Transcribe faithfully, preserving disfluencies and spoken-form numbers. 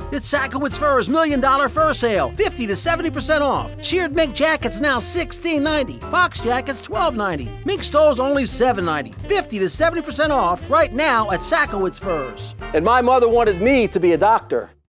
It's Sakowitz Furs Million Dollar Fur Sale. fifty to seventy percent off. Sheared mink jackets now sixteen ninety. Fox jackets twelve ninety. Mink stoles only seven ninety. fifty to seventy percent off right now at Sakowitz Furs. And my mother wanted me to be a doctor.